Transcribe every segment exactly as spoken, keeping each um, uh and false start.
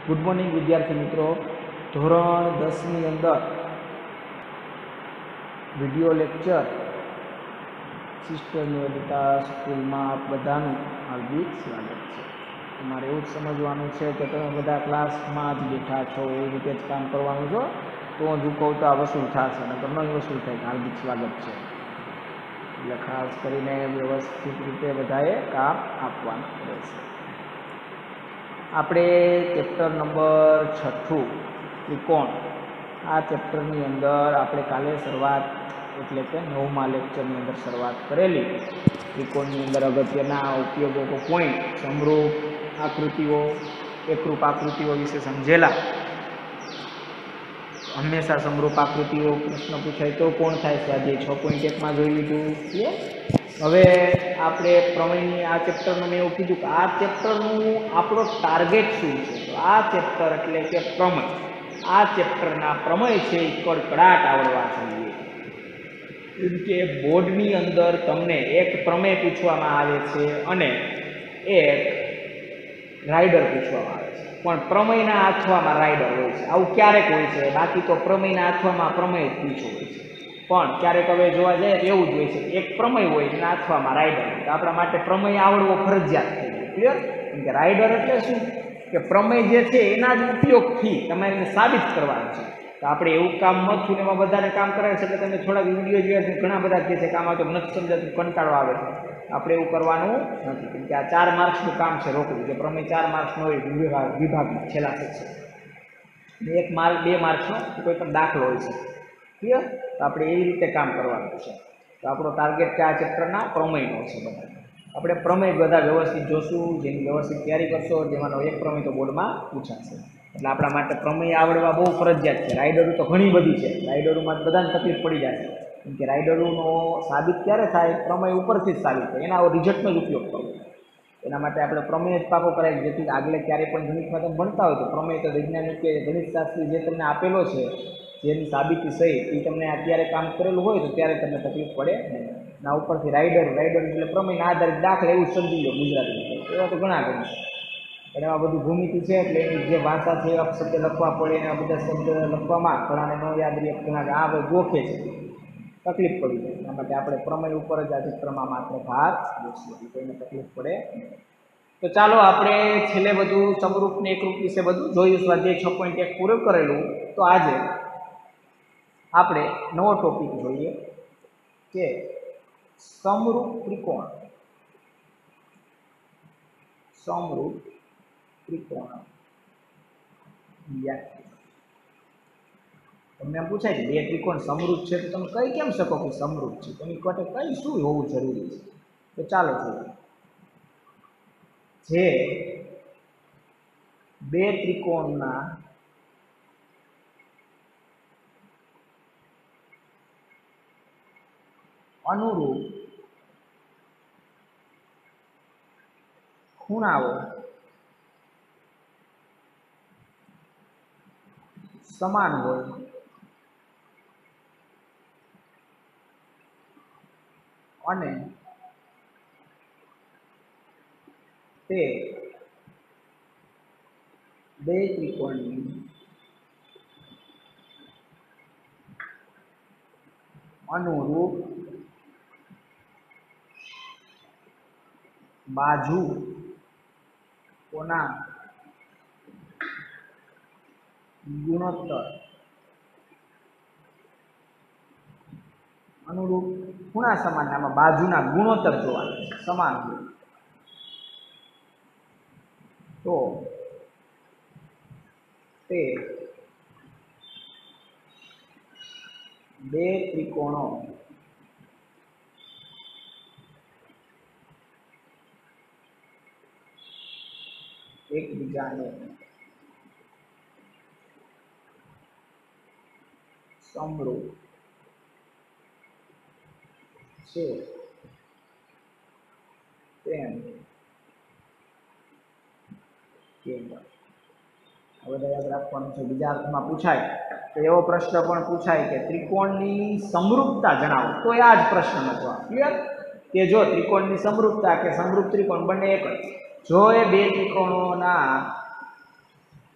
Good morning विद्यार्थी मित्रों, धोरण दसनी अंदर video lecture sister Nivedita school में आप बधानु हार्दिक स्वागत है। તમારે એવું જ સમજવાનું છે કે તમે બધા ક્લાસમાં જ બેઠા છો, એ રીતે જ કામ કરવાનું છો, તો હું કહું તો આ વસૂલ થશે, નકર નહીં વસૂલ થાય। હાર્દિક સ્વાગત છે એટલે ખાસ કરીને વ્યવસ્થિત રીતે બધાએ કામ આપવાનું રહેશે। આપણે ચેપ્ટર નંબર છઠ્ઠું ત્રિકોણ, આ ચેપ્ટરની અંદર આપણે કાલે શરૂઆત એટલે કે નવમા લેક્ચરની અંદર શરૂઆત કરેલી। ત્રિકોણની અંદર અગત્યના ઉપયોગો પોઈન્ટ, સમરૂપ આકૃતિઓ, એકરૂપ આકૃતિઓ વિશે સમજેલા। હંમેશા સમરૂપ આકૃતિઓ પ્રશ્ન પૂછાય તો કોણ થાય સ્વાધ્યાય છ પોઈન્ટ એકમાં જોઈ લીધું છે। હવે આપણે પ્રમેયની આ ચેપ્ટરનું મેં એવું કીધું કે આ ચેપ્ટરનું આપણો ટાર્ગેટ શું છે, તો આ ચેપ્ટર એટલે કે પ્રમેય, આ ચેપ્ટરના પ્રમેય છે એ કડકડાટ આવડવા જોઈએ। કેમ કે બોર્ડની અંદર તમને એક પ્રમેય પૂછવામાં આવે છે અને એક રાઇડર પૂછવામાં આવે છે, પણ પ્રમેયના આથવામાં રાઇડર હોય છે। આવું ક્યારેક હોય છે, બાકી તો પ્રમેયના આથવામાં પ્રમેય જ પૂછવું હોય છે। પણ ક્યારેક હવે જોવા જાય એવું જ હોય છે, એક પ્રમેય હોય અને આથવામાં રાઇડર હોય, તો આપણા માટે પ્રમેય આવડવો ફરજિયાત થઈ ગયો। ક્લિયર? કેમ કે રાઇડર એટલે શું કે પ્રમેય જે છે એના જ ઉપયોગથી તમારે એને સાબિત કરવાનું છે। તો આપણે એવું કામ નથી ને એમાં વધારે કામ કરાવે છે, એટલે તમે થોડાક વિડીયો જોયા છે, ઘણા બધા કહે છે કામ આવે તો નથી સમજાતું, કંટાળો આવે, આપણે એવું કરવાનું નથી। કેમ કે આ ચાર માર્ક્સનું કામ છે રોકવું, જે પ્રમેય ચાર માર્ક્સનો હોય વિભાગ વિભાગમાં છેલ્લા સેક્શન, એક માર્ક બે માર્ક્સનો કોઈ પણ દાખલો હોય છે। ક્લિયર? તો આપણે એવી રીતે કામ કરવાનું છે। તો આપણો ટાર્ગેટ છે આ ચેપ્ટરના પ્રમેયનો છે। બધા આપણે પ્રમેય બધા વ્યવસ્થિત જોશું, જેની વ્યવસ્થિત તૈયારી કરશો, જેમાંનો એક પ્રમેય તો બોર્ડમાં પૂછાશે, એટલે આપણા માટે પ્રમેય આવડવા બહુ ફરજિયાત છે। રાઇડરો તો ઘણી બધી છે, રાઇડરોમાં બધાને તકલીફ પડી જાય છે, કેમ કે રાઇડરોનો સાબિત ક્યારે થાય, પ્રમેય ઉપરથી જ સાબિત થાય, એના રિઝલ્ટનો જ ઉપયોગ કરવો। એના માટે આપણે પ્રમેય જ પાકો કરાય, જેથી આગળ ક્યારે પણ ગણિતમાં તમે ભણતા હોય તો પ્રમેય તો વૈજ્ઞાનિક કે ગણિતશાસ્ત્રી જે તમને આપેલો છે, જેની સાબિતી સહી એ તમને અત્યારે કામ કરેલું હોય તો ત્યારે તમને તકલીફ પડે નહીં। ના ઉપરથી રાઇડર રાઇડર એટલે પ્રમેયના આધારિત દાખલા એવું સમજી લો ગુજરાતીમાં, એવા તો ઘણા ગણિત છે, પણ એમાં બધું ભૂમિતિ છે, એટલે એની જે ભાષા છે એવા શબ્દ લખવા પડે, એના બધા શબ્દ લખવામાં ઘણાને ન યાદ રહે, ઘણા આ બધું ગોખે છે, તકલીફ પડી જાય। એના માટે આપણે પ્રમેય ઉપર જ આ ચિત્રમાં માત્ર ભાર દઈશું, એટલે કોઈને તકલીફ પડે નહીં। તો ચાલો આપણે છેલ્લે બધું સમરૂપ ને એકરૂપ વિશે બધું જોયું, સ્વાધ્યાય છ પોઈન્ટ એક પૂરું કરેલું। તો આજે આપણે નવો ટોપિક જોઈએ કે સમરૂપ ત્રિકોણ, સમરૂપ ત્રિકોણ વ્યાખ્યા। તમને એમ પૂછાય કે બે ત્રિકોણ સમરૂપ છે, તો તમે કઈ કેમ શકો કે સમરૂપ છે, તેની માટે કઈ શું હોવું જરૂરી છે? તો ચાલો જોઈએ, જે બે ત્રિકોણના અનુરૂપ ખૂણાઓ સમાન હોય અને તે બે ત્રિકોણની અનુરૂપ બાજુઓના ગુણોત્તર અનુરૂપ ખૂણા સમાન, આમાં બાજુના ગુણોત્તર જોવાના સમાન હોય તો તે બે ત્રિકોણો એકબીજાને સમરૂપ છે તેમ કહેવાય। આ બધા યાદ રાખવાનું છે। બીજા અર્થમાં પૂછાય તો એવો પ્રશ્ન પણ પૂછાય કે ત્રિકોણની સમરૂપતા જણાવો, તો આ જ પ્રશ્નનો જવાબ ક્લિયર કે જો ત્રિકોણની સમરૂપતા કે સમરૂપ ત્રિકોણ બંને એક જ, જો એ બે ત્રિકોણોના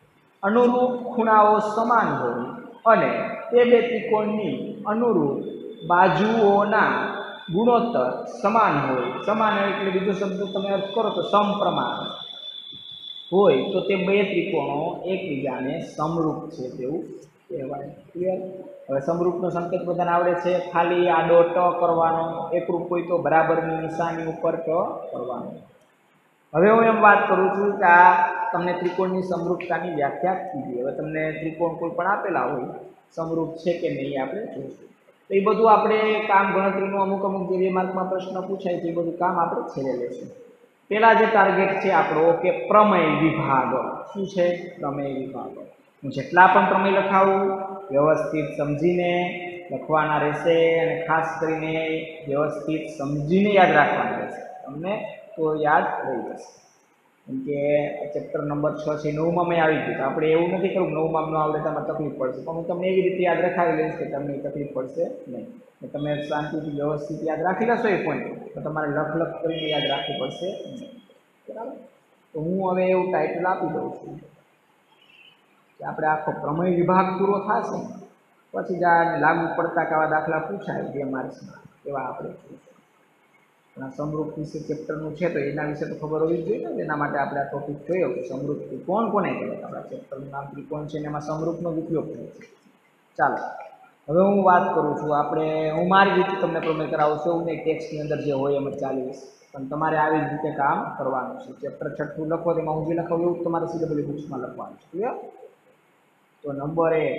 અનુરૂપ ખૂણાઓ સમાન હોય અને તે બે ત્રિકોણની અનુરૂપ બાજુઓના ગુણોત્તર સમાન હોય, સમાન એટલે બીજો શબ્દ તમે અર્થ કરો તો સમપ્રમાણ હોય, તો તે બે ત્રિકોણો એકબીજાને સમરૂપ છે તેવું કહેવાય. ક્લિયર? હવે સમરૂપનો સંકેત બધાને આવડે છે. ખાલી આડો ટ કરવાનો, એકરૂપ હોય તો બરાબરની નિશાની ઉપર ટ કરવાનો. હવે હું એમ વાત કરું છું કે આ તમને ત્રિકોણની સમરૂપતાની વ્યાખ્યા કીધી. હવે તમને ત્રિકોણ કોઈ પણ આપેલા હોય સમરૂપ છે કે નહીં આપણે જોઈશું. તો એ બધું આપણે કામ ગણતરીનું અમુક અમુક જે બે માર્કમાં પ્રશ્ન પૂછાય છે એ બધું કામ આપણે છેલ્લે લેશું. પહેલા જે ટાર્ગેટ છે આપણો કે પ્રમેય વિભાગ. શું છે? પ્રમેય વિભાગ. હું જેટલા પણ પ્રમેય લખાવું વ્યવસ્થિત સમજીને લખવાના રહેશે અને ખાસ કરીને વ્યવસ્થિત સમજીને યાદ રાખવાના રહેશે. તમને તો યાદ રહી જશે. કેમ કે ચેપ્ટર નંબર છ છે નવમાં મેં આવી ગયું. આપણે એવું નથી કરવું નવમાં ન આવડે તમારે તકલીફ પડશે, પણ હું તમને એવી રીતે યાદ રખાવી લઈશ કે તમને તકલીફ પડશે નહીં. તમે શાંતિથી વ્યવસ્થિત યાદ રાખી લેશો એ પોઈન્ટ, તો તમારે લખ લખ કરીને યાદ રાખવું પડશે નહીં. બરાબર? તો હું હવે એવું ટાઇટલ આપી દઉં છું કે આપણે આખો પ્રમેય વિભાગ પૂરો થશે પછી જ આ લાગુ પડતા કેવા દાખલા પૂછાય બે માર્ક્સમાં એવા આપણે પણ આ સમરૂપ વિશે ચેપ્ટરનું છે તો એના વિશે તો ખબર હોવી જ જોઈએ ને. એના માટે આપણે આ ટોપિક જોયો કે સમરૂપ ત્રિકોણ કોને કહેવાય. આપણા ચેપ્ટરનું નામ ત્રિકોણ છે ને એમાં સમરૂપનો જ ઉપયોગ થાય છે. ચાલો હવે હું વાત કરું છું. આપણે હું મારી રીતે તમને પ્રમેય કરાવું છું. હું ટેક્સ્ટની અંદર જે હોય એમ જ ચાલીશ, પણ તમારે આવી જ રીતે કામ કરવાનું છે. ચેપ્ટર છઠ્ઠું લખો તેમાં હું જે લખાવું એવું તમારે સીડબ્લ્યુ બુક્સમાં લખવાનું છે. ક્લિયર? તો નંબર એક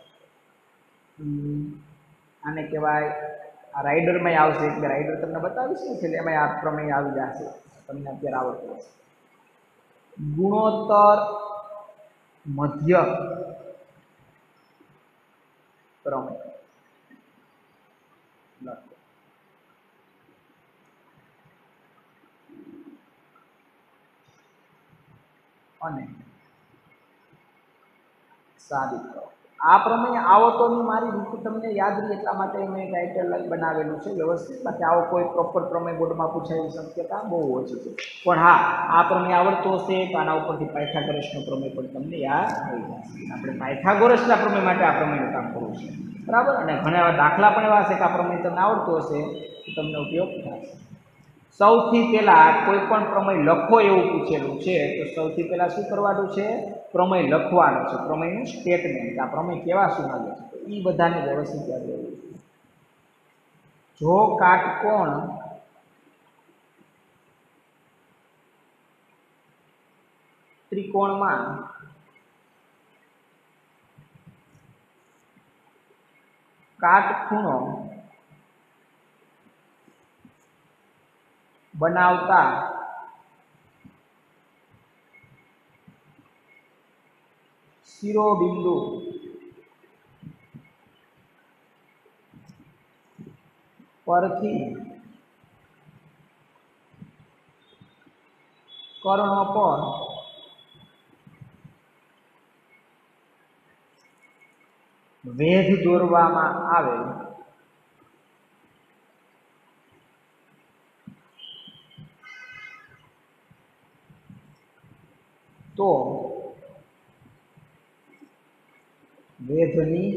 આને કહેવાય, આ રાઇડરમાં આવશે એટલે રાઇડર તમને બતાવીશ ને એટલે એમાં આ પ્રમેય આવી જશે. તમને અત્યારે આવડતું હશે. ગુણોત્તર મધ્ય પ્રમેય અને સાબિત કરો. આ પ્રમેય આવતોની મારી રીતે તમને યાદ રહે એટલા માટે મેં ટાઇટલ બનાવેલું છે વ્યવસ્થિત. બાકી આવો કોઈ પ્રોપર પ્રમેય બોર્ડમાં પૂછાય શક્યતા બહુ ઓછી છે. પણ હા, આ પ્રમેય આવડતો હશે તો આના ઉપરથી પાયથાગોરસનો પ્રમેય પણ તમને યાદ થઈ જશે. આપણે પાયથાગોરસના પ્રમેય માટે આ પ્રમેયનું કામ કરવું છે. બરાબર? અને ઘણા એવા દાખલા પણ એવા છે કે આ પ્રમેય તમને આવડતું હશે તો તમને ઉપયોગ થશે. સૌથી પહેલાં કોઈ પણ પ્રમેય લખો એવું પૂછેલું છે તો સૌથી પહેલાં શું કરવાનું છે? પ્રમેય લખવાનું છે. પ્રમેયનું સ્ટેટમેન્ટ. આ પ્રમેય કેવા શું લાગે છે તો એ બધાને વ્યવસ્થિત યાદ રહેવું છે. જો કાટકોણ ત્રિકોણમાં કાટખૂણો બનાવતા શિરોબિંદુ પરથી કર્ણ પર વેધ દોરવામાં આવે તો વેધની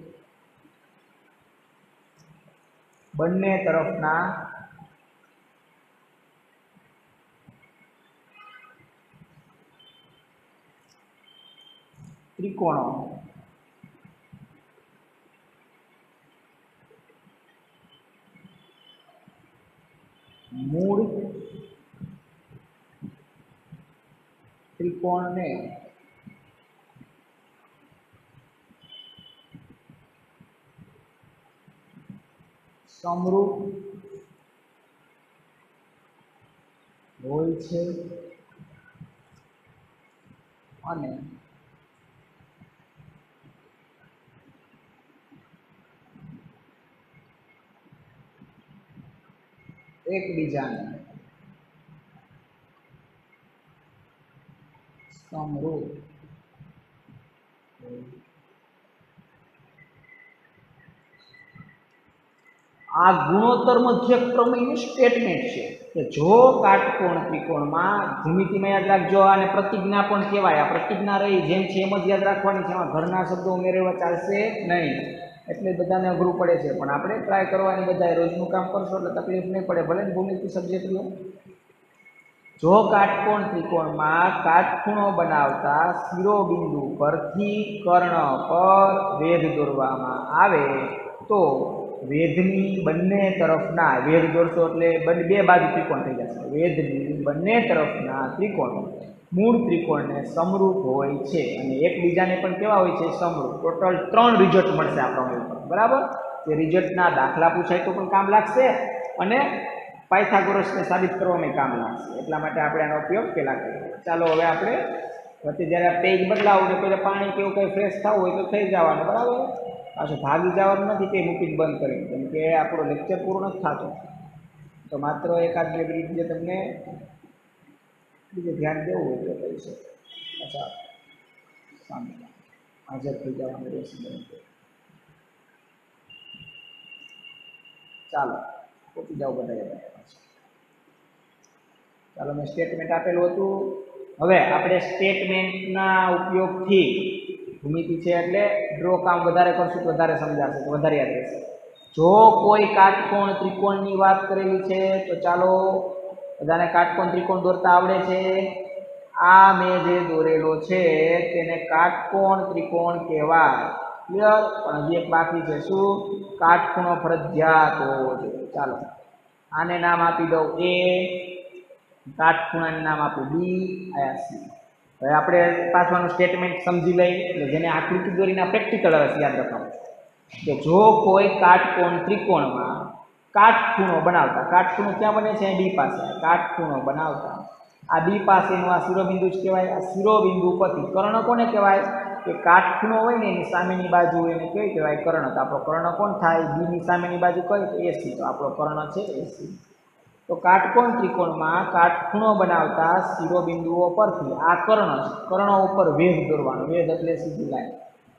બંને તરફના ત્રિકોણો મૂળ ત્રિકોણને સમરૂપ હોય છે અને એકબીજાને સમરૂપ આ ગુણોત્તર મધ્યક પ્રમેયનું સ્ટેટમેન્ટ છે. કે જો કાટકોણ ત્રિકોણમાં ભૂમિતિમાં યાદ રાખજો અને પ્રતિજ્ઞા પણ કહેવાય. આ પ્રતિજ્ઞા રહી જેમ છે એમ જ યાદ રાખવાની છે, એમાં ઘરના શબ્દો ઉમેરવા ચાલશે નહીં, એટલે બધાને અઘરું પડે છે. પણ આપણે ટ્રાય કરવાની, બધા રોજનું કામ કરશો એટલે તકલીફ નહીં પડે, ભલે ને ભૂમિતિ સબ્જેક્ટ લો. જો કાટકોણ ત્રિકોણમાં કાટખૂણો બનાવતા શિરોબિંદુ પરથી કર્ણ પર વેધ દોરવામાં આવે તો વેધની બંને તરફના, વેધ દોરશો એટલે બે બાજુ ત્રિકોણ થઈ જશે, વેધની બંને તરફના ત્રિકોણ મૂળ ત્રિકોણને સમરૂપ હોય છે અને એકબીજાને પણ કેવા હોય છે? સમરૂપ. ટોટલ ત્રણ રિઝલ્ટ મળશે આપણને, બરાબર? તે રિઝલ્ટના દાખલા પૂછાય તો પણ કામ લાગશે અને પાયથાગોરસને સાબિત કરવામાં કામ લાગશે. એટલા માટે આપણે આનો ઉપયોગ પહેલાં કરીએ. ચાલો હવે આપણે વચ્ચે જ્યારે પેજ બદલાવું ને પહેલાં પાણી કેવું કંઈ ફ્રેશ થવું હોય તો થઈ જવાનું, બરાબર? પાછું ભાગી જવાનું નથી તે મૂકીને બંધ કરીને, કેમ કે આપણો લેક્ચર પૂરો નથી થતો. તો માત્ર એકાદ બે મિનિટ જે તમને બીજે ધ્યાન દેવું હોય તો કહી શકો. અચ્છા, સામે હાજર થઈ જવાનું રહેશે. ચાલો પહોંચી જાઓ બધા. ચાલો મેં સ્ટેટમેન્ટ આપેલું હતું. હવે આપણે સ્ટેટમેન્ટના ઉપયોગથી ભૂમિતિ છે એટલે ડ્રો કામ વધારે કરશું તો વધારે સમજાશે, તો વધારે યાદ રહેશે. જો કોઈ કાટકોણ ત્રિકોણની વાત કરેલી છે તો ચાલો બધાને કાટકોણ ત્રિકોણ દોરતા આવડે છે. આ મેં જે દોરેલો છે તેને કાટકોણ ત્રિકોણ કહેવાય. ક્લિયર? પણ હજી એક બાકી છે. શું? કાટખૂણો ફરજિયાત હોવો જોઈએ. ચાલો આને નામ આપી દઉં એ, કાટખૂણાને નામ આપું બી, આયા સી. હવે આપણે પાછળનું સ્ટેટમેન્ટ સમજી લઈ એટલે જેને આકૃતિ દોરીને પ્રેક્ટિકલ હવે યાદ રખાવું કે જો કોઈ કાટકોણ ત્રિકોણમાં કાટખૂણો બનાવતા, કાટખૂણો ક્યાં બને છે? બી પાસે. કાટખૂણો બનાવતા આ બી પાસેનું આ શિરોબિંદુ જ કહેવાય. આ શિરોબિંદુ પરથી કર્ણ કોને કહેવાય? કે કાટખૂણો હોય ને એની સામેની બાજુ એને કેવી કહેવાય? કર્ણ. તો આપણો કર્ણ કોણ થાય? બીની સામેની બાજુ કઈ? તો એસી. તો આપણો કર્ણ છે એસી. તો કાટકોણ ત્રિકોણમાં કાટખૂણો બનાવતા શિરોબિંદુઓ પરથી આ કર્ણ છે, કર્ણો ઉપર વેધ દોરવાનો. વેધ એટલે સીધી લાઈન,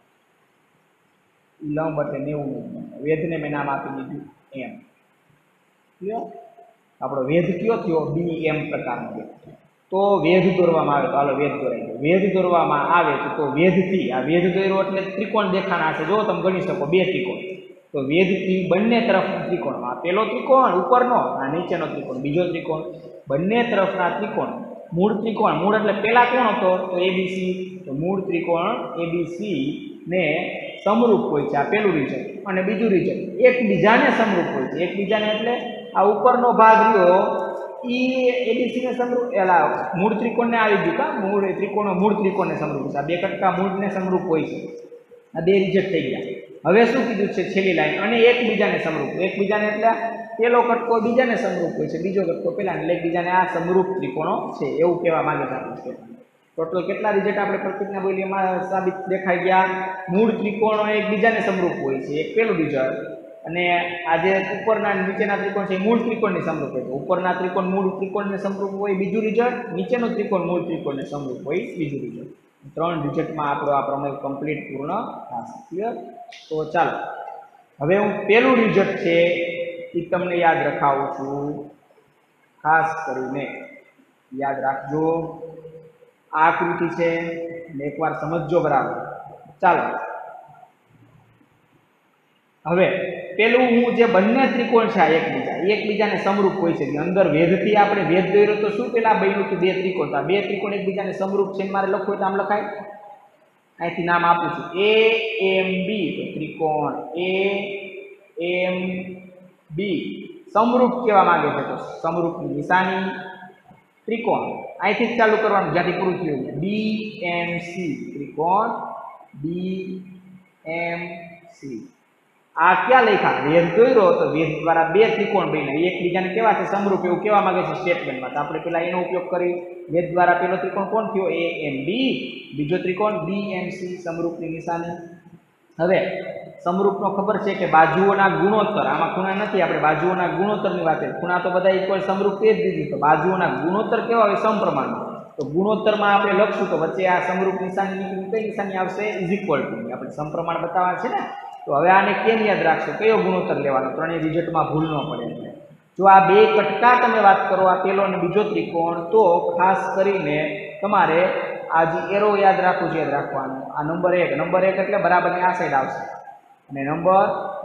લંબ એટલે નેવું. વેધને મેં નામ આપી દીધું એમ. ક્લિયર? આપણો વેધ કયો થયો? બી એમ પ્રકારનો વેધ. તો વેધ દોરવામાં આવે તો હાલો વેધ દોરાઈ ગયો. વેધ દોરવામાં આવે તો વેધથી આ વેધ દોર્યો એટલે ત્રિકોણ દેખાણા છે. જો તમે ગણી શકો બે ત્રિકોણ, તો વેધથી બંને તરફના ત્રિકોણમાં પેલો ત્રિકોણ ઉપરનો, આ નીચેનો ત્રિકોણ બીજો ત્રિકોણ, બંને તરફના ત્રિકોણ મૂળ ત્રિકોણ, મૂળ એટલે પેલા કોણ હતો? તો એબીસી. તો મૂળ ત્રિકોણ એબીસી ને સમરૂપ હોય છે. આ પેલું રીઝન. અને બીજું રીઝન એકબીજાને સમરૂપ હોય છે. એકબીજાને એટલે આ ઉપરનો ભાગ રહ્યો ઈ એબીસી ને સમરૂપ, એલા મૂળ ત્રિકોણને આવી ગયું કા? મૂળ ત્રિકોણો મૂળ ત્રિકોણને સમરૂપ છે. આ બે કટકા મૂળને સમરૂપ હોય છે. આ બે રિઝલ્ટ થઈ ગયા. હવે શું કીધું છે છેલ્લી લાઈન? અને એકબીજાને સમરૂપ. એકબીજાને એટલે પેલો કટકો બીજાને સમરૂપ હોય છે, બીજો કટકો પેલા, એટલે એકબીજાને આ સમરૂપ ત્રિકોણો છે એવું કહેવા માંગે છે. ટોટલ કેટલા રિઝલ્ટ આપણે પ્રતિજ્ઞા બોલી એમાં સાબિત દેખાઈ ગયા? મૂળ ત્રિકોણો એકબીજાને સમરૂપ હોય છે, એક પેલું રિઝલ્ટ. અને આ જે ઉપરના નીચેના ત્રિકોણ છે એ મૂળ ત્રિકોણની સમરૂપ હોય. ઉપરના ત્રિકોણ મૂળ ત્રિકોણને સમરૂપ હોય બીજું રિઝલ્ટ, નીચેનો ત્રિકોણ મૂળ ત્રિકોણને સમરૂપ હોય બીજું રિઝલ્ટ. ત્રણ રિઝલ્ટમાં આપણો આ પ્રમેય કમ્પ્લીટ પૂર્ણ થશે. ક્લિયર? તો ચાલો હવે હું પેલું રિઝલ્ટ છે એ તમને યાદ રખાવું છું. ખાસ કરીને યાદ રાખજો. આ આકૃતિ છે ને એકવાર સમજજો બરાબર. ચાલો હવે પેલું હું જે બંને ત્રિકોણ છે આ એકબીજા એકબીજાને સમરૂપ હોય છે. અંદર વેધથી આપણે વેધ દોર્યો તો શું પેલા બન્યું કે બે ત્રિકોણ, બે ત્રિકોણ એકબીજાને સમરૂપ છે. મારે લખવું હોય તો આમ લખાય. અહીંથી નામ આપું છું એ એમ બી. તો ત્રિકોણ એ એમ બી સમરૂપ કહેવા માંગે છે. તો સમરૂપની નિશાની ત્રિકોણ અહીંથી જ ચાલુ કરવાનું જ્યાંથી પૂરું થયું. બી એમ સી ત્રિકોણ બી એમ સી. આ ક્યાં લખ્યા? વેધ દોર્યો તો વેધ દ્વારા બે ત્રિકોણ બન્યા, એકબીજાને કેવા છે? સમરૂપ. એવું કહેવા માંગે છે સ્ટેટમેન્ટમાં. તો આપણે પેલા એનો ઉપયોગ કરી. વેધ દ્વારા પેલો ત્રિકોણ કોણ થયો? એ એમ બી. બીજો ત્રિકોણ બી એમ સી સમરૂપની નિશાની. હવે સમરૂપનો ખબર છે કે બાજુઓના ગુણોત્તર, આમાં ખૂણા નથી, આપણે બાજુઓના ગુણોત્તરની વાત કરીએ. ખૂણા તો બધા ઇક્વલ સમરૂપ તે જ દીધી. તો બાજુઓના ગુણોત્તર કેવા હોય? સમપ્રમાણમાં. તો ગુણોત્તરમાં આપણે લખશું તો વચ્ચે આ સમરૂપ નિશાની કઈ નિશાની આવશે? Is equal to. આપણે સમપ્રમાણ બતાવવાનું છે ને. તો હવે આને કેમ યાદ રાખશો? કયો ગુણોત્તર લેવાનો? ત્રણેય રિઝલ્ટમાં ભૂલ ન પડે. જો આ બે કટકા તમે વાત કરો, આ પહેલો અને બીજો ત્રિકોણ, તો ખાસ કરીને તમારે આ જે એરો યાદ રાખવું છે, યાદ રાખવાનું. આ નંબર એક નંબર એક એટલે બરાબરની આ સાઈડ આવશે, અને નંબર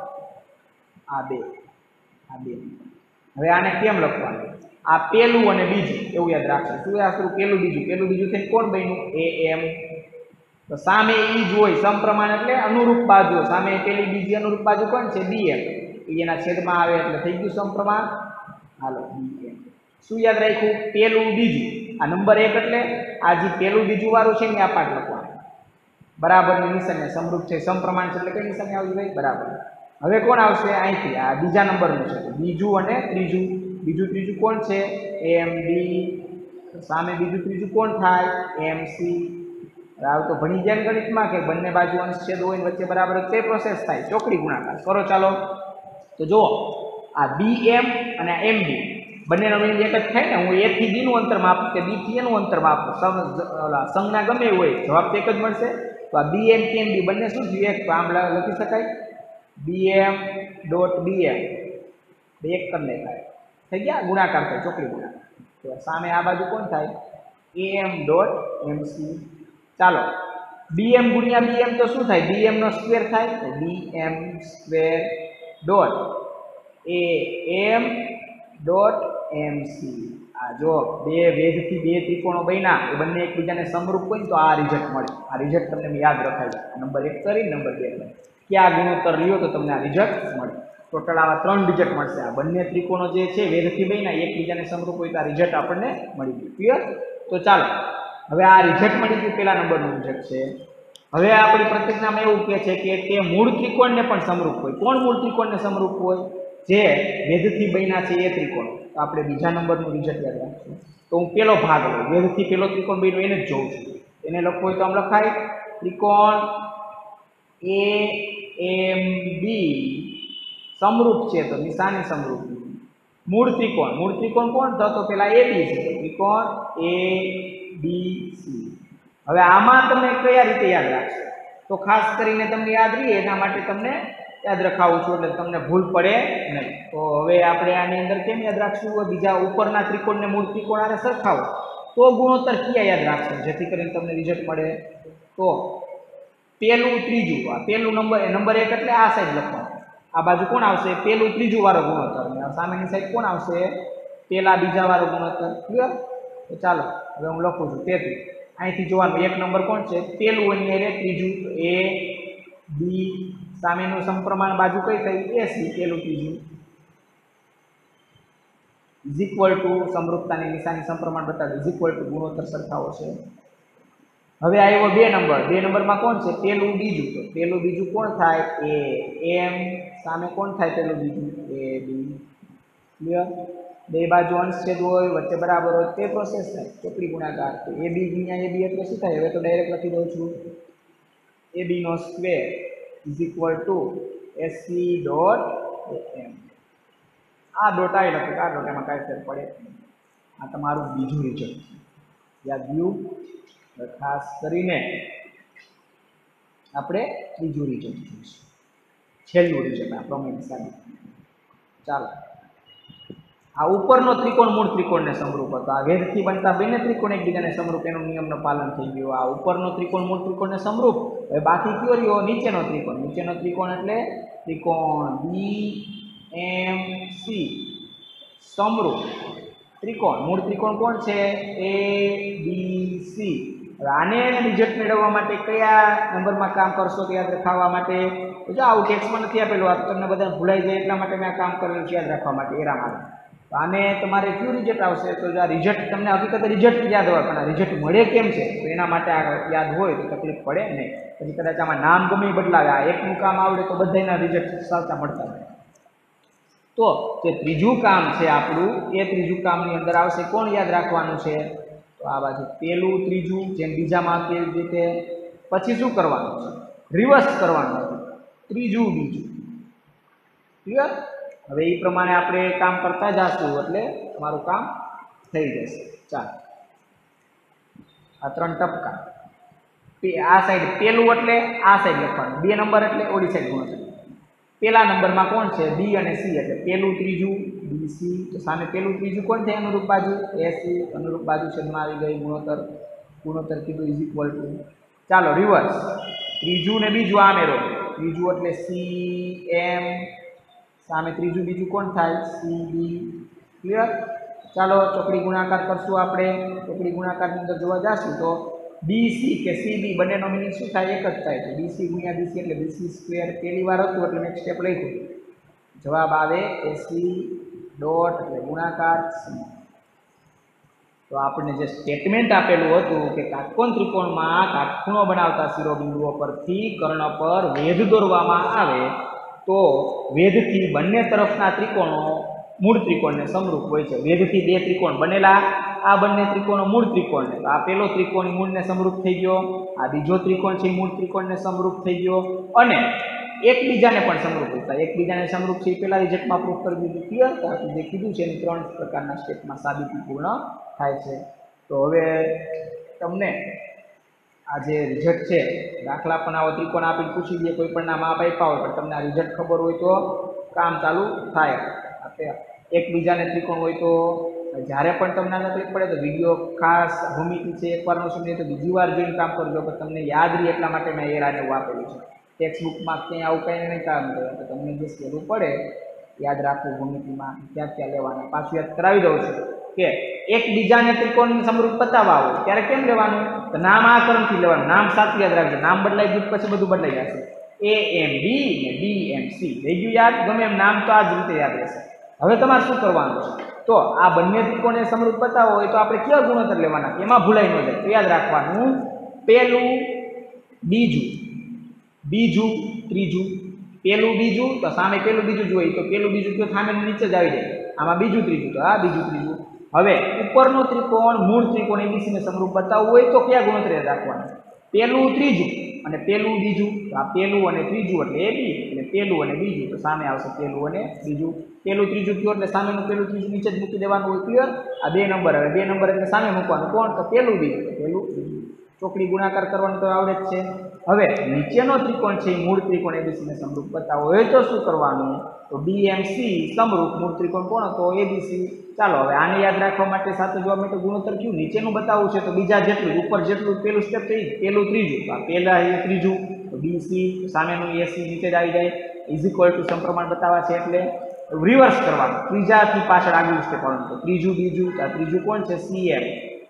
આ બે આ બે. હવે આને કેમ લખવાનું? આ પહેલું અને બીજું એવું યાદ રાખજો. શું યાદ કરું? પહેલું બીજું પહેલું બીજું થઈને કોણ બન્યું? એ એમ. તો સામે ઈ જ હોય, સમપ્રમાણ એટલે અનુરૂપ બાજુ. સામે પેલી બીજી અનુરૂપ બાજુ કોણ છે? બી એમ. એના છેદમાં આવે એટલે થઈ ગયું સમપ્રમાણ. હાલો બી એમ. શું યાદ રાખ્યું? પેલું બીજું. આ નંબર એક એટલે આ જે પેલું બીજું વાળું છે ને આ પાઠ લખવાનું. બરાબરની નિશાની સમરૂપ છે, સમપ્રમાણ છે એટલે કઈ નિશાની આવશે ભાઈ? બરાબર. હવે કોણ આવશે? અહીંથી આ બીજા નંબરનું છે, બીજું અને ત્રીજું. બીજું ત્રીજું કોણ છે? એમ બી. સામે બીજું ત્રીજું કોણ થાય? M C. આવ તો ભણી ગયા ગણિતમાં કે બંને બાજુ અંશ છેદ હોય ને વચ્ચે બરાબર તે પ્રોસેસ થાય, ચોકડી ગુણાકાર કરો. ચાલો તો જુઓ, આ બી એમ અને આ એમ બી બંનેનો મીન એક જ થાય ને. હું એ થી બી નું અંતર માપું કે બી થી એનું અંતર માપું, સંજ્ઞા ગમે હોય, જવાબ તો એક જ મળશે. તો આ બી એમ કે એમ બી બંને શું થયું? એક. તો આમ લખી શકાય બી એમ ડોટ બી એમ, એક કરી દેખાય, થઈ ગયા ગુણાકાર થાય, ચોકડી ગુણાકાર. તો સામે આ બાજુ કોણ થાય? A M dot M C. ચાલો બી એમ ગુણ્યા બી એમ તો શું થાય? બી એમ નો સ્ક્વેર થાય. તો B M square dot A M dot M C. આ જો બે વેધથી બે ત્રિકોણો બન્યા, એ બંને એકબીજાને સમરૂપ હોય ને તો આ રિઝલ્ટ મળે. આ રિઝલ્ટ તમને યાદ રખાય. નંબર એક કરી નંબર બે કરી ક્યાં ગુણોત્તર લ્યો તો તમને આ રિઝલ્ટ મળે. ટોટલ આવા ત્રણ રિઝલ્ટ મળશે. આ બંને ત્રિકોણો જે છે વેધથી બન્યા એકબીજાને સમરૂપ હોય તો આ રિઝલ્ટ આપણને મળી ગયું. ક્લિયર? તો ચાલો હવે આ રિઝલ્ટ મળી ગયું, પહેલા નંબરનું રિઝલ્ટ છે. હવે આપણી પ્રતિજ્ઞામાં એવું કહે છે કે તે મૂળ ત્રિકોણને પણ સમરૂપ હોય. કોણ મૂળ ત્રિકોણને સમરૂપ હોય? જે વેધથી બન્યા છે એ ત્રિકોણ. તો આપણે બીજા નંબરનું રિઝલ્ટ યાદ રાખશું. તો હું પેલો ભાગ લઉં, વેધથી પેલો ત્રિકોણ બન્યો એને જ જોઉં છું. એને લખવું હોય તો આમ લખાય ત્રિકોણ એ એમ બી સમરૂપ છે, તો નિશાની સમરૂપ. મૂળ ત્રિકોણ, મૂળ ત્રિકોણ કોણ થતો? પેલા એ બી છે, ત્રિકોણ એ બી સી. હવે આમાં તમે કયા રીતે યાદ રાખશો? તો ખાસ કરીને તમને યાદ રહે એના માટે તમને યાદ રખાવું છું, એટલે તમને ભૂલ પડે નહીં. તો હવે આપણે આની અંદર કેમ યાદ રાખશું? બીજા ઉપરના ત્રિકોણને મૂળ ત્રિકોણ આને સરખાવો તો ગુણોત્તર ક્યાં યાદ રાખશો જેથી કરીને તમને રિઝલ્ટ મળે? તો પેલું ત્રીજું, આ પેલું નંબર નંબર એક એટલે આ સાઈડ લખવાનું. આ બાજુ કોણ આવશે? પેલું ત્રીજું વાળો ગુણોત્તર. સામેની સાઈડ કોણ આવશે? પેલા બીજા વાળો ગુણોત્તર. ક્લિયર? તો ચાલો હવે હું લખું છું. તેથી અહીંથી જોવાનું એક નંબર કોણ છે? પેલું અને ત્રીજું. તો એ બી સામેનું સમપ્રમાણ બાજુ કઈ થઈ? A C. પેલું ત્રીજું ઇઝ ઇક્વલ ટુ સમરૂપતાની નિશાની સમપ્રમાણ બતાવે ઇઝ ઇક્વલ ટુ ગુણોત્તર સરખાવો છે. હવે આવ્યો બે નંબર. બે નંબરમાં કોણ છે? પેલું બીજું. તો પેલું બીજું કોણ થાય? એ એમ. સામે કોણ થાય? પેલું બીજું એ બી. ક્લિયર? બે બાજુ અંશ છેદ હોય, વચ્ચે બરાબર હોય તે પ્રોસેસ થાય, ચોકડી ગુણાકાર. તો એ બી ગુણ્યા એ બી એટલે શું થાય? હવે તો ડાયરેક્ટ લખી દઉં છું એ બી નો square is equal to AC dot M. આ ડોટ આવી લખો, આ ડોટ એમાં કાંઈ ફેર પડે. આ તમારું બીજું રિઝલ્ટ યાદ ગયું. ખાસ કરીને આપણે ત્રીજું રિઝલ્ટ જોઈશું, છેલ્લું રિઝલ્ટ આ પ્રમેય સાબિત. ચાલો આ ઉપરનો ત્રિકોણ મૂળ ત્રિકોણને સમરૂપ હતો. આ વેધથી બનતા બંને ત્રિકોણ એકબીજાને સમરૂપ, એનું નિયમનું પાલન થઈ ગયું. આ ઉપરનો ત્રિકોણ મૂળ ત્રિકોણને સમરૂપ. હવે બાકી કયો રહ્યો? નીચેનો ત્રિકોણ. નીચેનો ત્રિકોણ એટલે ત્રિકોણ બી એમ સી સમરૂપ ત્રિકોણ. મૂળ ત્રિકોણ કોણ છે? A B C. હવે આને રિઝલ્ટ મેળવવા માટે કયા નંબરમાં કામ કરશો તો યાદ રખાવવા માટે? તો જો આવું ટેક્સમાં નથી આપેલું, આ તમને બધાને ભૂલાઈ જાય એટલા માટે મેં આ કામ કરેલું છે યાદ રાખવા માટે, એરા માટે. તો આને તમારે કયું રિઝલ્ટ આવશે? તો જો આ રિઝલ્ટ તમને હકીકત રિઝલ્ટ યાદ હોય, પણ આ રિઝલ્ટ મળે કેમ છે તો એના માટે આ યાદ હોય તો તકલીફ પડે નહીં. પછી કદાચ આમાં નામ ગમે બદલાવે, આ એકનું કામ આવડે તો બધાના રિઝલ્ટ સાચા મળતા હોય. તો જે ત્રીજું કામ છે આપણું, એ ત્રીજું કામની અંદર આવશે કોણ યાદ રાખવાનું છે? તો આ બાજુ પેલું ત્રીજું, જેમ બીજામાં કેવી રીતે. પછી શું કરવાનું છે? રિવર્સ કરવાનું હતું, ત્રીજું બીજું. ક્લિયર? હવે એ પ્રમાણે આપણે કામ કરતા જશું એટલે તમારું કામ થઈ જશે. ચાલો આ ત્રણ ટપકા. આ સાઈડ પેલું એટલે આ સાઈડ લખવાનું, બે નંબર એટલે ઓડી સાઈડ ગુણોત્તર. પેલા નંબરમાં કોણ છે? બી અને સી. એટલે પેલું ત્રીજું બી બીસી તો સામે પેલું ત્રીજું કોણ થાય અનુરૂપ બાજુ એસી અનુરૂપ બાજુ છેદમાં આવી ગઈ ગુણોત્તર ગુણોત્તર કીધું ઇઝ ઇક્વલ ટુ ચાલો રિવર્સ ત્રીજું ને બીજું આ મેરો ત્રીજું એટલે સી એમ સામે ત્રીજું બીજું કોણ થાય સી બી ક્લિયર ચાલો ચોકડી ગુણાકાર કરશું આપણે ચોકડી ગુણાકારની અંદર જોવા જશું તો બીસી કે સીબી બંનેનો મિનિંગ શું થાય એક જ થાય તો બીસી ગુણ્યા બીસી એટલે બીસી સ્ક્વેર પહેલી વાર હતું એટલે નેક્સ્ટ સ્ટેપ લખ્યું જવાબ આવે એસી ડોટ એટલે ગુણાકાર સી તો આપણને જે સ્ટેટમેન્ટ આપેલું હતું કે કાટકોણ ત્રિકોણમાં કાટખૂણો બનાવતા શિરોબિંદુઓ પરથી કર્ણ પર વેધ દોરવામાં આવે તો વેધથી બંને તરફના ત્રિકોણો મૂળ ત્રિકોણને સમરૂપ હોય છે વેધથી બે ત્રિકોણ બનેલા આ બંને ત્રિકોણો મૂળ ત્રિકોણને તો આ પહેલો ત્રિકોણ મૂળને સમરૂપ થઈ ગયો આ બીજો ત્રિકોણ છે મૂળ ત્રિકોણને સમરૂપ થઈ ગયો અને એકબીજાને પણ સમરૂપ હતા એકબીજાને સમરૂપ છે એ પહેલા રિઝલ્ટમાં પ્રૂફ કરી દીધું ક્લિયર તો આપણે જે કીધું છે એની ત્રણ પ્રકારના સ્ટેપમાં સાબિતી પૂર્ણ થાય છે તો હવે તમને આ જે રિઝલ્ટ છે દાખલા પણ આવો ત્રિકોણ આપીને પૂછી દઈએ કોઈ પણ ના માપ આપ્યા હોય પણ તમને આ રિઝલ્ટ ખબર હોય તો કામ ચાલુ થાય એકબીજાને ત્રિકોણ હોય તો જ્યારે પણ તમને આ તકલીફ પડે તો વિડીયો ખાસ ભૂમિતિ છે એકવારનો સમય તો બીજી વાર જોઈને કામ કરજો પણ તમને યાદ રહે એટલા માટે મેં એરાને વાપરેલું છે ટેક્સ્ટબુકમાં ક્યાંય આવું કંઈ નહીં કામ કરે તો તમને જે સહેલું પડે યાદ રાખવું ભૂમિતિમાં ક્યાં ક્યાં લેવાના પાછું યાદ કરાવી દઉં છું કે એકબીજાને ત્રિકોણની સમરૂપ બતાવવા હોય ત્યારે કેમ લેવાનું તો નામ આ ક્રમથી લેવાનું નામ સાચું યાદ રાખજો નામ બદલાઈ ગયું પછી બધું બદલાઈ જશે એ એમ બી ને બી એમ સી રહી ગયું યાદ ગમે એમ નામ તો આ જ રીતે યાદ રહેશે હવે તમારે શું કરવાનું છે તો આ બંને ત્રિકોણને સમરૂપ બતાવવો હોય તો આપણે કેવા ગુણોત્તર લેવાના એમાં ભૂલાઈ ન જાય તો યાદ રાખવાનું પહેલું બીજું બીજું ત્રીજું પહેલું બીજું તો સામે પહેલું બીજું જોઈએ તો પહેલું બીજું તો સામે નીચે જ આવી જાય આમાં બીજું ત્રીજું તો આ બીજું ત્રીજું હવે ઉપરનો ત્રિકોણ મૂળ ત્રિકોણ એબીસીને સમરૂપ બતાવવું હોય તો કયા ગુણોત્તર રાખવાના પહેલું ત્રીજું અને પહેલું બીજું તો આ પહેલું અને ત્રીજું એટલે એ બી અને પહેલું અને બીજું તો સામે આવશે પહેલું અને બીજું પહેલું ત્રીજું કયો એટલે સામેનું પહેલું ત્રીજું નીચે જ મૂકી દેવાનું હોય ક્લિયર આ બે નંબર હવે બે નંબર એટલે સામે મૂકવાનું કોણ તો પહેલું બીજું પહેલું બીજું ચોકડી ગુણાકાર કરવાનું તો આવડે જ છે હવે નીચેનો ત્રિકોણ છે એ મૂળ ત્રિકોણ એબીસીને સમરૂપ બતાવવો હોય તો શું કરવાનું તો ડીએમસી સમરૂપ મૂળ ત્રિકોણ કોણ હતો એબીસી ચાલો હવે આને યાદ રાખવા માટે સાથે જોવા માટે ગુણોત્તર કયું નીચેનું બતાવવું છે તો બીજા જેટલું ઉપર જેટલું પહેલું સ્ટેપ થઈ પહેલું ત્રીજું તો આ પહેલા એ ત્રીજું તો બીસી સામેનું એસી નીચે જ આવી જાય ઇઝ ઇક્વલ ટુ સમપ્રમાણ બતાવવા છે એટલે રિવર્સ કરવાનું ત્રીજાથી પાછળ આગળ સ્ટેપ આવવાનું તો ત્રીજું બીજું તો આ ત્રીજું કોણ છે સીએમ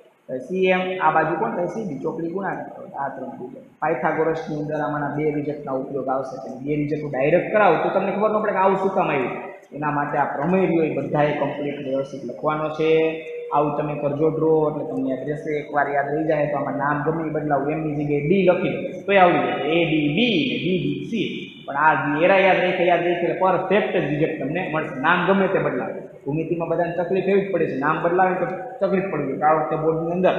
સીએમ આ બાજુ કોણ થાય સીબી ચોકડી ગુણાકાર આ ત્રણ રિઝલ્ટ પાયથાગોરસની અંદર આમાંના બે રિઝલ્ટના ઉપયોગ આવશે બે રિઝલ્ટ ડાયરેક્ટ કરાવું તો તમને ખબર ન પડે કે આવું શું કામ આવ્યું એના માટે આ પ્રમેય રહ્યો એ બધાએ કમ્પ્લીટ વ્યવસ્થિત લખવાનો છે આવું તમે કરજો ડ્રો એટલે તમને યાદ રહેશે એકવાર યાદ રહી જાય તો આમાં નામ ગમે બદલાવું એમની જગ્યાએ ડી લખી દો તો આવડી જશે એ ડી બી ને બી ડી સી પણ આ એરા યાદ રાખે યાદ રાખે એટલે પરફેક્ટ જ રિઝલ્ટ તમને મળશે નામ ગમે તે બદલાવે ભૂમિતિમાં બધાને તકલીફ એવી જ પડે છે નામ બદલાવે તો તકલીફ પડી ગઈ આ વખતે બોર્ડની અંદર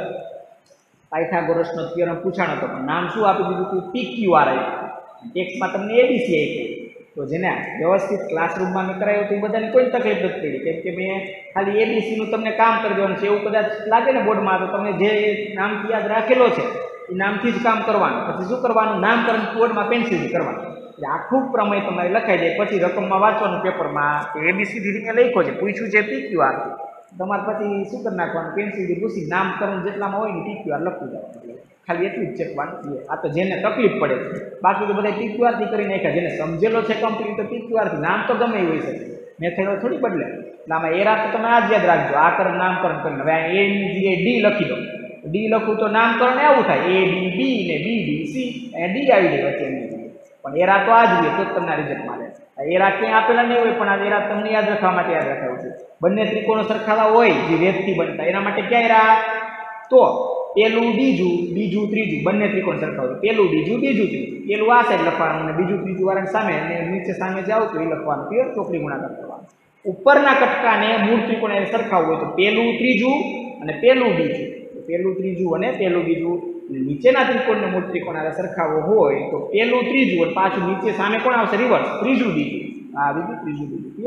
પાયથાગોરસનો થિયરમ પૂછાણો હતો પણ નામ શું આપી દીધું હતું પી ક્યુ આર આપ્યું ટેક્સ્ટમાં તમને એબીસી આપ્યું તો જેને વ્યવસ્થિત ક્લાસરૂમમાં મેં કરાયું તો એ બધાને કોઈ તકલીફ નથી પડી કેમ કે મેં ખાલી એબીસીનું તમને કામ કરી દેવાનું છે એવું કદાચ લાગે ને બોર્ડમાં તો તમે જે નામથી યાદ રાખેલો છે એ નામથી જ કામ કરવાનું પછી શું કરવાનું નામકરણ બોર્ડમાં પેન્સિલથી કરવાનું એટલે આખું પ્રમેય તમારે લખાઈ જાય પછી રકમમાં વાંચવાનું પેપરમાં કે એબીસીથી મેં લખ્યો છે પૂછ્યું છે પી ક્યુ આર તમારે પછી શું કરી નાખવાનું પેન્સિલથી પૂછી નામકરણ જેટલામાં હોય ને પી ક્યુ આર લખી જવાનું ખાલી એટલું જ ચેકવાનું આ તો જેને તકલીફ પડે છે બાકી તો બધા પી ક્યુ આરથી કરી નાખ્યા જેને સમજેલો છે કમ્પ્લીટ તો પી ક્યુ આરથી નામ તો ગમે એ હોઈ શકે મેથડો થોડી બદલે એટલે આમાં એરા તો તમે આ જ યાદ રાખજો આ કર નામકરણ કરીને હવે આ એની જગ્યાએ ડી લખી દો ડી લખું તો નામકરણ આવું થાય એ બી બી ને બી ડી સી અને ડી આવી જાય વચ્ચે એની જગ્યાએ પણ એરા તો આ જ રહે તો જ તમને રિઝલ્ટ મળે એરા ક્યાંય આપેલા નહીં હોય પણ આ એરા તમને યાદ રાખવા માટે યાદ રાખાવું છે બંને ત્રિકોણો સરખાવા હોય જે વેદથી બનતા એના માટે ક્યાં એરા તો પહેલું બીજું બીજું ત્રીજું બંને ત્રિકોણ સરખા હોય પહેલું બીજું બીજું ત્રીજું પહેલું આ સાઈડ લખવાનું અને બીજું ત્રીજું વાળાની સામે અને નીચે સામે જાવ તો એ લખવાનું ક્લિયર ચોકડી ગુણાકાર કરવાનું ઉપરના કટકાને મૂળ ત્રિકોણ સરખાવવું હોય તો પહેલું ત્રીજું અને પહેલું બીજું પહેલું ત્રીજું અને પહેલું બીજું નીચેના ત્રિકોણને મૂળ ત્રિકોણ આરે સરખાવવો હોય તો પહેલું ત્રીજું અને પાછું નીચે સામે કોણ આવશે રિવર્સ ત્રીજું બીજું આ બીજું ત્રીજું બીજું ક્લિયર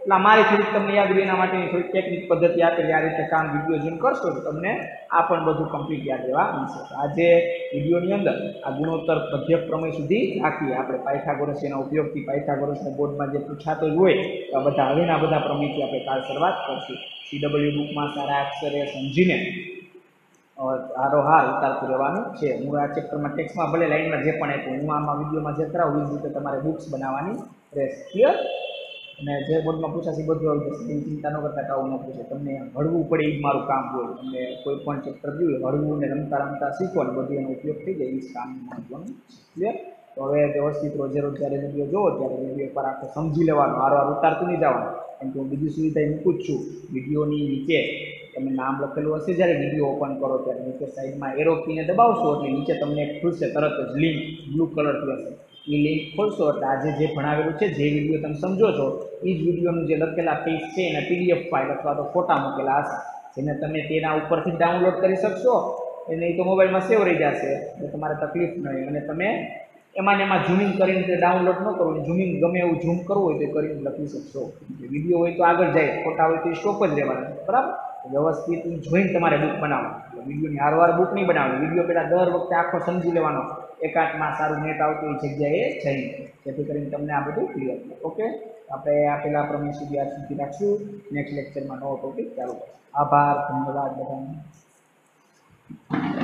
એટલે મારી થોડીક તમને યાદ રહે એના માટેની થોડીક ટેકનિક પદ્ધતિ આપેલી આ રીતે કામ વિડીયો જોઈન કરશો તો તમને આ પણ બધું કમ્પ્લીટ યાદ રહેવા મળશે. આજે વિડીયોની અંદર આ ગુણોત્તર પદ્યક પ્રમેય સુધી રાખીએ આપણે. પાયથાગોરસ એના ઉપયોગથી પાયથાગોરસના બોર્ડમાં જે પૂછાતો જ હોય તો આ બધા હવેના બધા પ્રમેયથી આપણે કાલ શરૂઆત કરશું. સીડબલ્યુ બુકમાં સારા અક્ષરે સમજીને હારો હાર ઉતારતું રહેવાનું છે. હું આ ચેપ્ટરમાં ટેક્સ્ટમાં ભલે લાઈનમાં જે પણ આપ્યું હું આમાં વિડીયોમાં જે કરાવું એ રીતે તમારે બુક્સ બનાવવાની રહેશે. ક્લિયર? અને જે બોર્ડમાં પૂછાશે બધું આવી જશે. એની ચિંતા ન કરતા કાવું ન પૂછે. તમને હળવું પડે એ જ મારું કામ હોય. તમને કોઈ પણ ચેપ્ટર જોયું હળવું ને રમતા રમતા શીખો ને બધું એનો ઉપયોગ થઈ જાય એ જ કામ મહત્વનું. ક્લિયર? તો હવે વ્યવસ્થિત રોજે રોજ જ્યારે વિડીયો જોવો ત્યારે વિડીયો પર આખો સમજી લેવાનો, હારો હાર ઉતારતું નહીં જવાનું. કેમ કે હું બીજી સુવિધા મૂકું જ છું. વિડીયોની નીચે તમે નામ લખેલું હશે જ્યારે વિડીયો ઓપન કરો ત્યારે નીચે સાઈડમાં એરો કીને દબાવશો એટલે નીચે તમને ખુલશે તરત જ લિંક બ્લુ કલરથી હશે. એ લિંક ખોલશો એટલે આજે જે ભણાવેલું છે જે વિડીયો તમે સમજો છો એ જ વિડીયોનું જે લખેલા પેજ છે એના પીડીએફ ફાઇલ અથવા તો ફોટા મૂકેલા હશે જેને તમે તેના ઉપરથી ડાઉનલોડ કરી શકશો. એને એ તો મોબાઈલમાં સેવ રહી જશે એટલે તમારે તકલીફ નહીં. અને તમે એમાં ને એમાં ઝૂમિંગ કરીને ડાઉનલોડ ન કરો, ઝૂમિંગ ગમે એવું ઝૂમ કરવું હોય તો કરીને લખી શકશો. વિડીયો હોય તો આગળ જાય, ફોટા હોય તો સ્ટોપ જ રહેવાના. બરાબર? વ્યવસ્થિત જોઈને તમારે બુક બનાવવાની. વિડીયોની હારવાર બુક નહીં બનાવવાની. વિડીયો પહેલાં દર વખતે આખો સમજી લેવાનો. એકાંતમાં સારું નેટ આવતું એ જગ્યાએ જઈને, જેથી કરીને તમને આ બધું ક્લિયર થાય. ઓકે? આપણે આ પહેલાં પ્રમેય સુધી આજ સુધી રાખશું. નેક્સ્ટ લેક્ચરમાં નવો ટોપિક ચાલુ કરશું. આભાર, ધન્યવાદ બધાને.